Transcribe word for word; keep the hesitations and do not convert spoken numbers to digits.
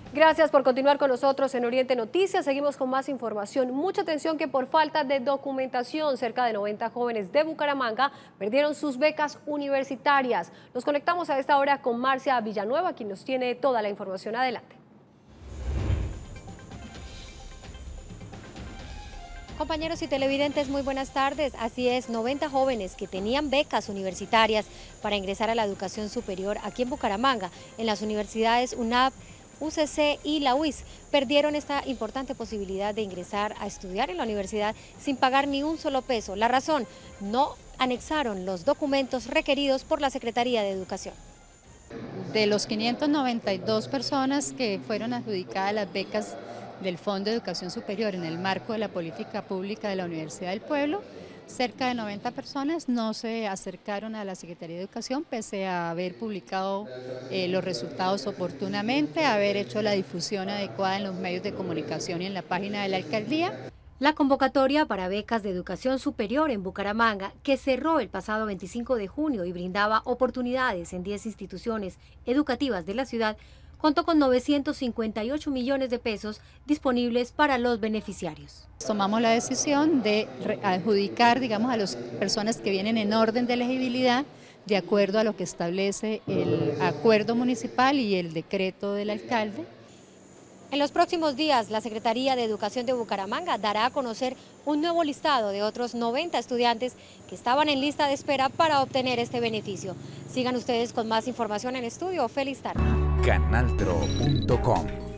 Gracias por continuar con nosotros en Oriente Noticias. Seguimos con más información. Mucha atención que por falta de documentación, cerca de noventa jóvenes de Bucaramanga perdieron sus becas universitarias. Nos conectamos a esta hora con Marcia Villanueva, quien nos tiene toda la información. Adelante. Compañeros y televidentes, muy buenas tardes. Así es, noventa jóvenes que tenían becas universitarias para ingresar a la educación superior aquí en Bucaramanga, en las universidades UNAP, U C C y la U I S, perdieron esta importante posibilidad de ingresar a estudiar en la universidad sin pagar ni un solo peso. La razón, no anexaron los documentos requeridos por la Secretaría de Educación. De los quinientas noventa y dos personas que fueron adjudicadas las becas del Fondo de Educación Superior en el marco de la política pública de la Universidad del Pueblo, cerca de noventa personas no se acercaron a la Secretaría de Educación pese a haber publicado eh, los resultados oportunamente, haber hecho la difusión adecuada en los medios de comunicación y en la página de la alcaldía. La convocatoria para becas de educación superior en Bucaramanga, que cerró el pasado veinticinco de junio y brindaba oportunidades en diez instituciones educativas de la ciudad, contó con novecientos cincuenta y ocho millones de pesos disponibles para los beneficiarios. Tomamos la decisión de adjudicar, digamos, a las personas que vienen en orden de elegibilidad de acuerdo a lo que establece el acuerdo municipal y el decreto del alcalde. En los próximos días, la Secretaría de Educación de Bucaramanga dará a conocer un nuevo listado de otros noventa estudiantes que estaban en lista de espera para obtener este beneficio. Sigan ustedes con más información en estudio. Feliz tarde. canal tro punto com